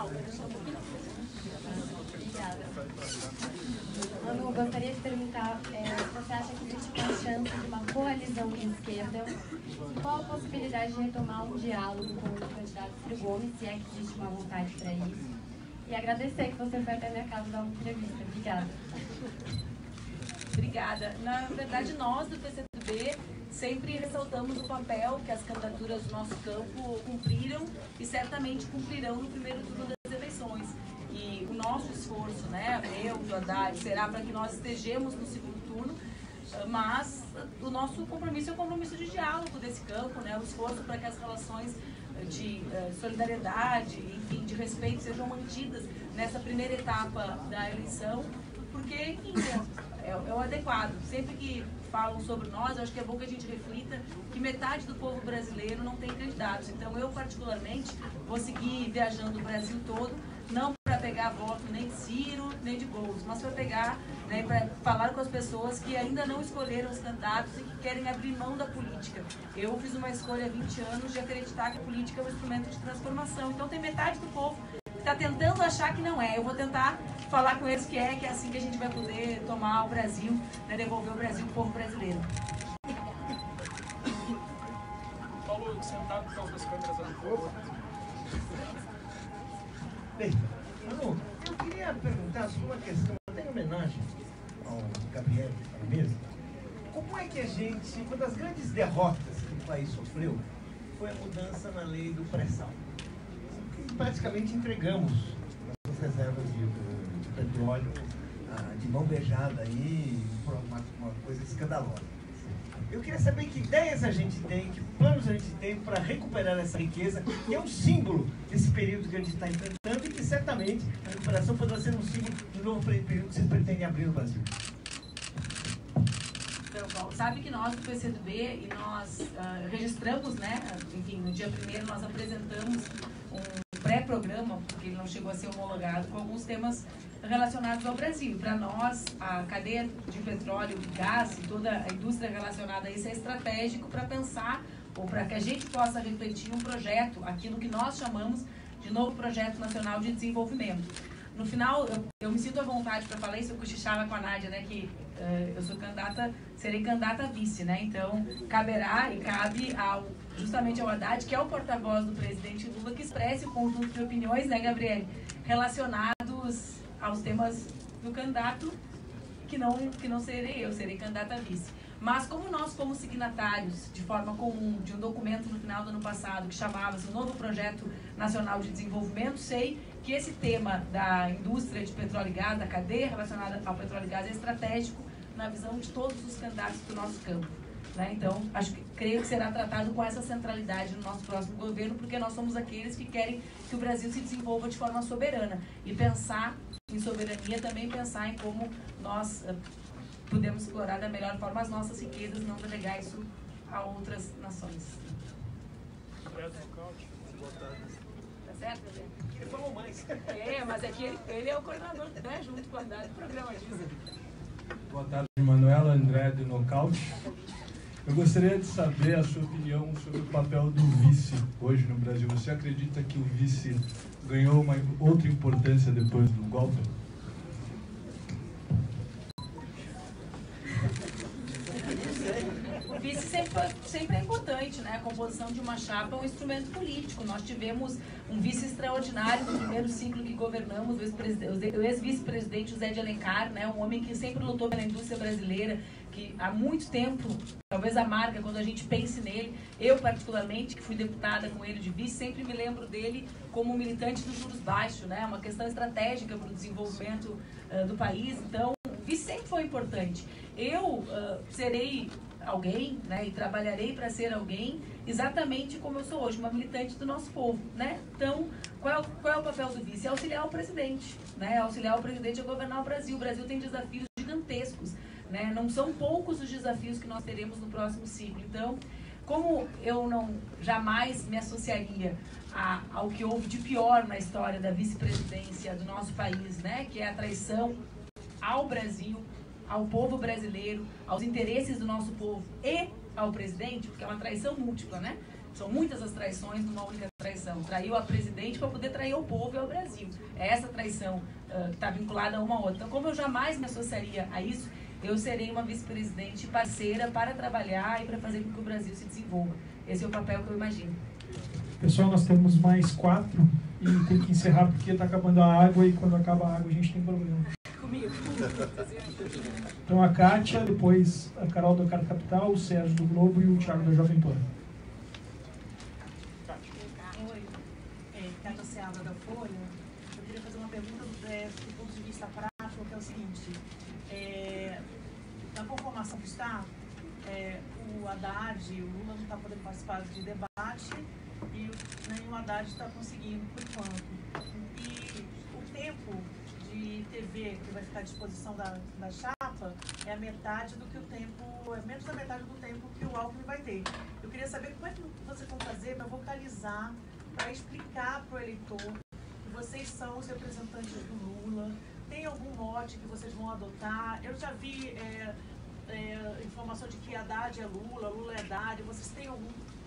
Obrigada. Manu, eu gostaria de perguntar é, se você acha que existe uma chance de uma coalizão de esquerda? Qual a possibilidade de retomar um diálogo com o candidato Ciro Gomes, se é que existe uma vontade para isso? E agradecer que você foi até minha casa dar uma entrevista. Obrigada. Obrigada. Na verdade, nós do P C do B sempre ressaltamos o papel que as candidaturas do nosso campo cumpriram e certamente cumprirão no primeiro turno das eleições. E o nosso esforço, né, meu, do Haddad, será para que nós estejamos no segundo turno, mas o nosso compromisso é um compromisso de diálogo desse campo, né, o esforço para que as relações de uh, solidariedade, enfim, de respeito sejam mantidas nessa primeira etapa da eleição, porque, enfim, é, é o adequado. Sempre que falam sobre nós, eu acho que é bom que a gente reflita que metade do povo brasileiro não tem candidatos. Então, eu, particularmente, vou seguir viajando o Brasil todo, não para pegar voto nem de Ciro, nem de Boulos, mas para pegar, né, para falar com as pessoas que ainda não escolheram os candidatos e que querem abrir mão da política. Eu fiz uma escolha há vinte anos de acreditar que a política é um instrumento de transformação. Então, tem metade do povo que está tentando achar que não é. Eu vou tentar falar com eles que é, que é assim que a gente vai poder tomar o Brasil, né, devolver o Brasil ao povo brasileiro. Paulo, sentado por causa das câmeras ali. Bem, Manu, eu queria perguntar sobre uma questão, até em homenagem ao Gabriel à mesa. Como é que a gente, uma das grandes derrotas que o país sofreu foi a mudança na lei do pré-sal? Que praticamente entregamos nossas reservas de, de petróleo ah, de mão beijada aí, uma, uma coisa escandalosa. Eu queria saber que ideias a gente tem, que planos a gente tem para recuperar essa riqueza, que é um símbolo desse período que a gente está enfrentando e que certamente a recuperação poderá ser um símbolo do novo período que vocês pretendem abrir no Brasil. Então, Paulo, sabe que nós do P C do B, e nós uh, registramos, né, enfim, no dia primeiro nós apresentamos um pré-programa, porque ele não chegou a ser homologado, com alguns temas relacionados ao Brasil. Para nós, a cadeia de petróleo e gás e toda a indústria relacionada a isso é estratégico para pensar, ou para que a gente possa refletir um projeto, aquilo que nós chamamos de novo Projeto Nacional de Desenvolvimento. No final, eu, eu me sinto à vontade para falar isso, eu cochichava com a Nádia, né, que uh, eu sou candidata, serei candidata a vice, né, então caberá e cabe ao, justamente ao Haddad, que é o porta-voz do presidente Lula, que expresse o conjunto de opiniões, né, Gabriele, relacionados aos temas do candidato, que não, que não serei eu, serei candidata a vice. Mas como nós fomos signatários de forma comum de um documento no final do ano passado que chamava-se o Novo Projeto Nacional de Desenvolvimento, sei que esse tema da indústria de petróleo e gás, da cadeia relacionada ao petróleo e gás é estratégico na visão de todos os candidatos do nosso campo. Né? Então, acho que, creio que será tratado com essa centralidade no nosso próximo governo, porque nós somos aqueles que querem que o Brasil se desenvolva de forma soberana. E pensar em soberania também pensar em como nós uh, podemos explorar da melhor forma as nossas riquezas, não delegar isso a outras nações. Tá certo, Bebê? Ele falou mais. É, mas é que ele, ele é o coordenador, né, junto com a Haddad, do programa disso. Boa tarde, Manuela, André do Nocaute. Eu gostaria de saber a sua opinião sobre o papel do vice hoje no Brasil. Você acredita que o vice ganhou uma outra importância depois do golpe? O vice sempre, foi, sempre é importante, né? A composição de uma chapa é um instrumento político. Nós tivemos um vice extraordinário no primeiro ciclo que governamos, o ex-vice-presidente José de Alencar, né? Um homem que sempre lutou pela indústria brasileira, que há muito tempo, talvez amarga quando a gente pense nele. Eu, particularmente, que fui deputada com ele de vice, sempre me lembro dele como um militante dos juros baixos, né? Uma questão estratégica para o desenvolvimento uh, do país. Então, o vice sempre foi importante. Eu uh, serei alguém, né, e trabalharei para ser alguém exatamente como eu sou hoje, uma militante do nosso povo, né? Então, qual é o, qual é o papel do vice? É auxiliar o presidente, né? Auxiliar o presidente a governar o Brasil. O Brasil tem desafios gigantescos, né? Não são poucos os desafios que nós teremos no próximo ciclo. Então, como eu não jamais me associaria a, ao que houve de pior na história da vice-presidência do nosso país, né? Que é a traição ao Brasil, ao povo brasileiro, aos interesses do nosso povo e ao presidente, porque é uma traição múltipla, né? São muitas as traições numa única traição. Traiu a presidente para poder trair o povo e ao Brasil. É essa traição uh, que está vinculada a uma outra. Então, como eu jamais me associaria a isso, eu serei uma vice-presidente parceira para trabalhar e para fazer com que o Brasil se desenvolva. Esse é o papel que eu imagino. Pessoal, nós temos mais quatro e tem que encerrar porque está acabando a água e quando acaba a água a gente tem problema. Comigo. Então a Kátia, depois a Carol do Carta Capital, o Sérgio do Globo e o Thiago da Jovem Pan. Oi, é, Kátia Seabra da Folha. Eu queria fazer uma pergunta do, é, do ponto de vista prático, que é o seguinte. É, na conformação do Estado, é, o Haddad, o Lula não está podendo participar de debate e nem o Haddad está conseguindo, por enquanto. E o tempo de T V que vai ficar à disposição da, da chapa é a metade do que o tempo, é menos da metade do tempo que o Alckmin vai ter. Eu queria saber como é que vocês vão fazer para vocalizar, para explicar para o eleitor que vocês são os representantes do Lula. Tem algum mote que vocês vão adotar? Eu já vi é, é, informação de que Haddad é Lula, Lula é Haddad. Vocês têm algum,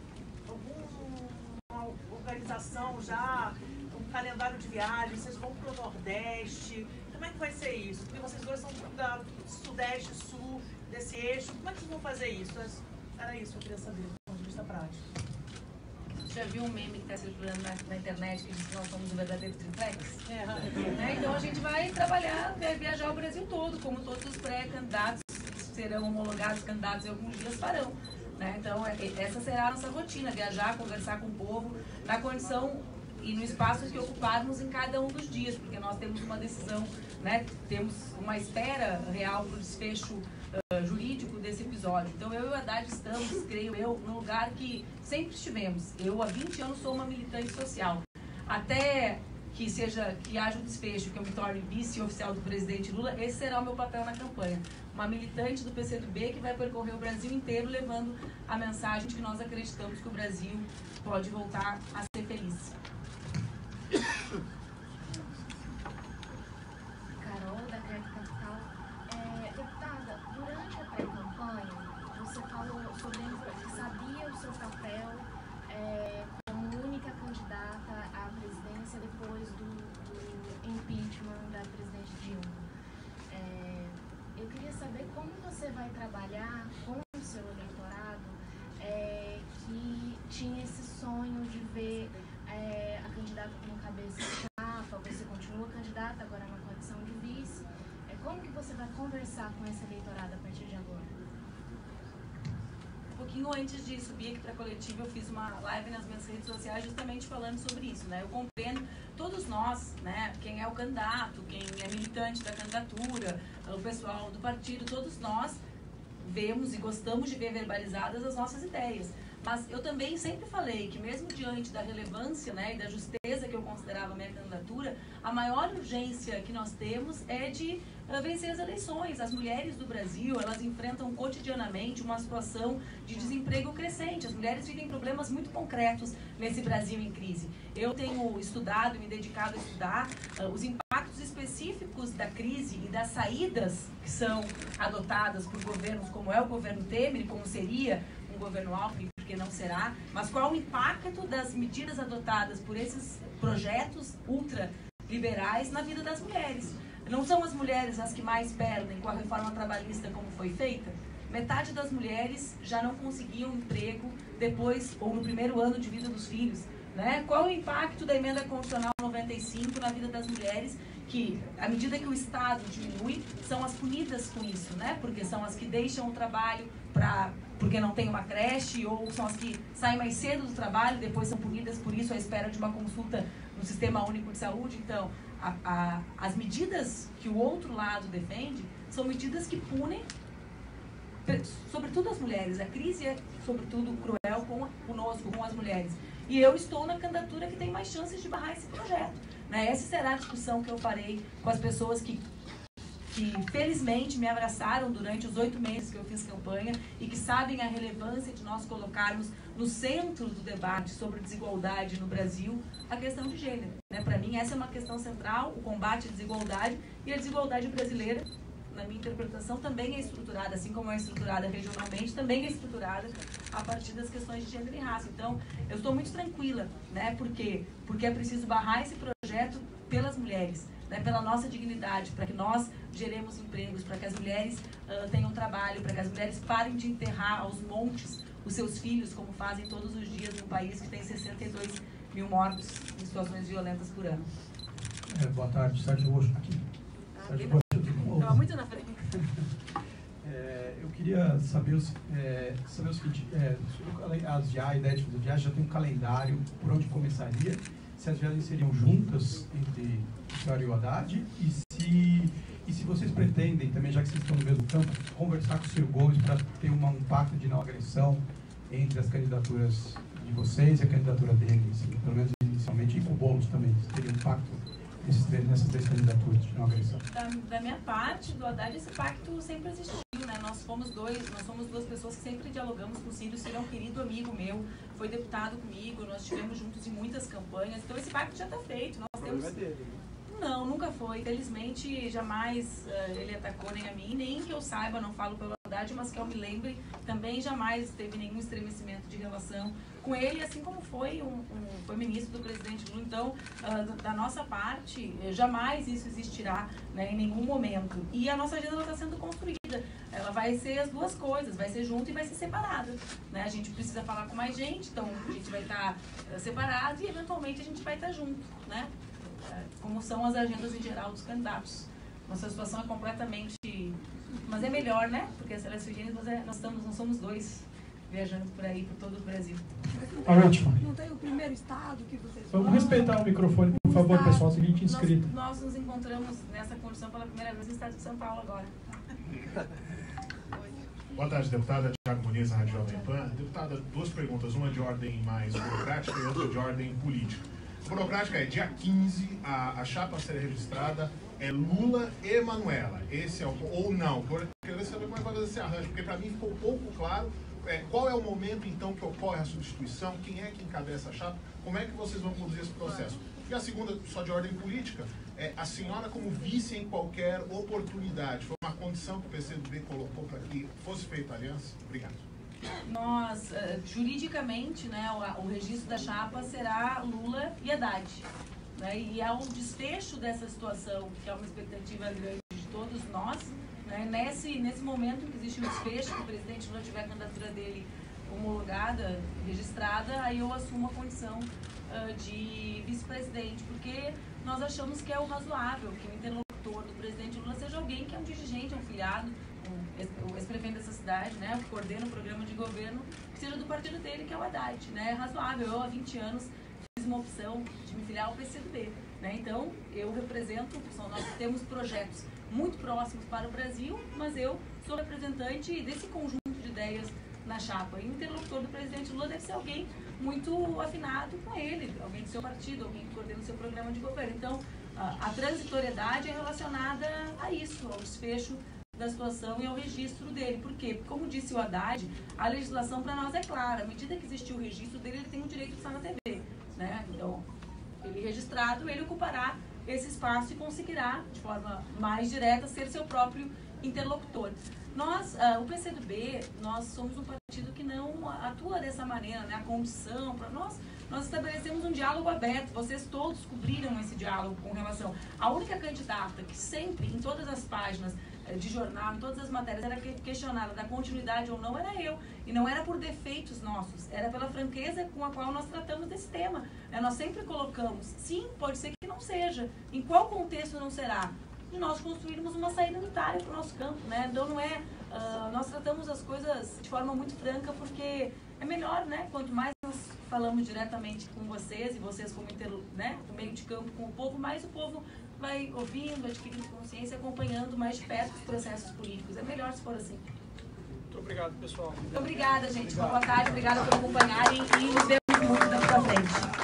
alguma organização já, um calendário de viagem? Vocês vão para o Nordeste? Como é que vai ser isso? Porque vocês dois são da Sudeste, Sul, desse eixo. Como é que vocês vão fazer isso? Era isso que eu queria saber, do ponto de vista prático. Já viu um meme que está circulando na, na internet que diz que nós somos o verdadeiro triplex? É. Né? Então a gente vai trabalhar, vai viajar o Brasil todo, como todos os pré-candidatos serão homologados, candidatos em alguns dias farão. Né? Então é, essa será a nossa rotina, viajar, conversar com o povo, na condição e no espaço que ocuparmos em cada um dos dias, porque nós temos uma decisão, né? Temos uma espera real para o desfecho uh, jurídico desse episódio. Então eu e o Haddad estamos, creio eu, no lugar que sempre estivemos. Eu há vinte anos sou uma militante social. Até que seja, que haja um desfecho, que eu me torne vice-oficial do presidente Lula, esse será o meu papel na campanha. Uma militante do P C do B que vai percorrer o Brasil inteiro levando a mensagem de que nós acreditamos que o Brasil pode voltar a ser feliz. Carol, da Carta Capital. É, deputada, durante a pré-campanha, você falou sobre que sabia o seu papel é, como única candidata à presidência depois do, do impeachment da presidente Dilma. É, eu queria saber como você vai trabalhar com o seu eleitorado é, que tinha esse sonho de ver É, a candidata como cabeça de chapa, você continua candidata agora na condição de vice. É, como que você vai conversar com esse eleitorado a partir de agora? Um pouquinho antes de subir aqui para a coletiva, eu fiz uma live nas minhas redes sociais justamente falando sobre isso, né? Eu compreendo todos nós, né? Quem é o candidato, quem é militante da candidatura, o pessoal do partido, todos nós vemos e gostamos de ver verbalizadas as nossas ideias. Mas eu também sempre falei que mesmo diante da relevância, né, e da justeza que eu considerava a minha candidatura, a maior urgência que nós temos é de uh, vencer as eleições. As mulheres do Brasil, elas enfrentam cotidianamente uma situação de desemprego crescente. As mulheres vivem problemas muito concretos nesse Brasil em crise. Eu tenho estudado e me dedicado a estudar uh, os impactos específicos da crise e das saídas que são adotadas por governos, como é o governo Temer, como seria um governo Alckmin, porque não será, mas qual o impacto das medidas adotadas por esses projetos ultraliberais na vida das mulheres. Não são as mulheres as que mais perdem com a reforma trabalhista como foi feita? Metade das mulheres já não conseguiam emprego depois ou no primeiro ano de vida dos filhos. Né? Qual o impacto da emenda constitucional noventa e cinco na vida das mulheres, que, à medida que o Estado diminui, são as punidas com isso, né? Porque são as que deixam o trabalho pra, porque não tem uma creche, ou são as que saem mais cedo do trabalho, depois são punidas por isso à espera de uma consulta no Sistema Único de Saúde. Então, a, a, as medidas que o outro lado defende são medidas que punem, sobretudo as mulheres. A crise é, sobretudo, cruel com, conosco, com as mulheres. E eu estou na candidatura que tem mais chances de barrar esse projeto. Né? Essa será a discussão que eu farei com as pessoas que, que felizmente me abraçaram durante os oito meses que eu fiz campanha e que sabem a relevância de nós colocarmos no centro do debate sobre desigualdade no Brasil a questão de gênero. Né? Para mim, essa é uma questão central, o combate à desigualdade, e a desigualdade brasileira, na minha interpretação, também é estruturada, assim como é estruturada regionalmente, também é estruturada a partir das questões de gênero e raça. Então, eu estou muito tranquila, né? Por quê? Porque é preciso barrar esse projeto pelas mulheres, né? Pela nossa dignidade, para que nós geremos empregos, para que as mulheres uh, tenham trabalho, para que as mulheres parem de enterrar aos montes os seus filhos, como fazem todos os dias num país que tem sessenta e dois mil mortos em situações violentas por ano. É, boa tarde, Sérgio Roxo aqui. Ah, Sérgio Estava muito na frente. É, eu queria saber, é, saber o seguinte, é, as V I A, a ideia de fazer V I A já tem um calendário por onde começaria, se as viagens seriam juntas entre o senhor e o Haddad, e se, e se vocês pretendem, também já que vocês estão no mesmo campo, conversar com o Ciro Gomes para ter uma, um pacto de não agressão entre as candidaturas de vocês e a candidatura dele, assim, pelo menos inicialmente, e com o Boulos também, se teria um pacto Esses três, nessas três candidaturas de não agressão. Da, da minha parte, do Haddad, esse pacto sempre existiu, né? Nós fomos dois, nós somos duas pessoas que sempre dialogamos com o Ciro. O Ciro é um querido amigo meu, foi deputado comigo, nós estivemos juntos em muitas campanhas, então esse pacto já está feito. Nós temos... Não, nunca foi. Infelizmente, jamais uh, ele atacou nem a mim, nem que eu saiba, não falo pelo Haddad, mas que eu me lembre, também jamais teve nenhum estremecimento de relação com ele, assim como foi um, um foi ministro do presidente Lula. Então, uh, da nossa parte, jamais isso existirá, né, em nenhum momento. E a nossa agenda está sendo construída. Ela vai ser as duas coisas, vai ser junto e vai ser separada. Né? A gente precisa falar com mais gente, então a gente vai estar uh, separado e, eventualmente, a gente vai estar junto, né? Como são as agendas em geral dos candidatos. Nossa situação é completamente... Mas é melhor, né? Porque as eleições nós, é, nós, estamos, nós somos dois viajando por aí, por todo o Brasil. A última. Não tem o primeiro estado que vocês... Vamos respeitar o microfone, por favor, pessoal. Seguinte inscrito. Nós, nós nos encontramos nessa condução pela primeira vez no estado de São Paulo agora. Boa tarde, deputada. Thiago Muniz, Rádio Jovem Pan. Deputada, duas perguntas. Uma de ordem mais burocrática e outra de ordem política. Burocrática é, dia quinze, a, a chapa a ser registrada é Lula e Manuela. Esse é o... Ou não. Eu queria saber como é que vai fazer esse arranjo, porque para mim ficou pouco claro é, qual é o momento, então, que ocorre a substituição, quem é que encabeça a chapa, como é que vocês vão conduzir esse processo. E a segunda, só de ordem política, é a senhora como vice em qualquer oportunidade. Foi uma condição que o P C do B colocou para que fosse feita a aliança? Obrigado. Nós, uh, juridicamente, né, o, o registro da chapa será Lula e Haddad. Né, e ao desfecho dessa situação, que é uma expectativa grande de todos nós, né, nesse, nesse momento em que existe um desfecho, que o presidente Lula tiver a candidatura dele homologada, registrada, aí eu assumo a condição uh, de vice-presidente, porque nós achamos que é o razoável que o interlocutor do presidente Lula seja alguém que é um dirigente, um filiado, o ex-prefeito dessa cidade, né, que coordena o programa de governo, que seja do partido dele, que é o Haddad, né, é razoável. Eu, há vinte anos, fiz uma opção de me filiar ao P C do B, né, então eu represento, nós temos projetos muito próximos para o Brasil, mas eu sou representante desse conjunto de ideias na chapa, e o interlocutor do presidente Lula deve ser alguém muito afinado com ele, alguém do seu partido, alguém que coordena o seu programa de governo. Então, a, a transitoriedade é relacionada a isso, ao desfecho da situação e ao registro dele. Por quê? Porque, como disse o Haddad, a legislação para nós é clara. À medida que existir o registro dele, ele tem o direito de estar na T V. Né? Então, ele registrado, ele ocupará esse espaço e conseguirá, de forma mais direta, ser seu próprio interlocutor. Nós, uh, o P C do B, nós somos um partido que não atua dessa maneira, né? A condição, para nós, nós estabelecemos um diálogo aberto, vocês todos cobriram esse diálogo com relação. A única candidata que sempre, em todas as páginas de jornal, em todas as matérias, era questionada da continuidade ou não, era eu. E não era por defeitos nossos, era pela franqueza com a qual nós tratamos desse tema. Nós sempre colocamos, sim, pode ser que não seja, em qual contexto não será? E nós construirmos uma saída unitária para o nosso campo, né? Então não é, uh, nós tratamos as coisas de forma muito franca, porque é melhor, né? Quanto mais nós falamos diretamente com vocês, e vocês como inter, né? no meio de campo com o povo, mais o povo vai ouvindo, adquirindo consciência, acompanhando mais de perto os processos políticos. É melhor se for assim. Muito obrigado, pessoal. Muito obrigada, gente. Boa tarde, obrigada por acompanharem e nos vemos muito daqui para frente.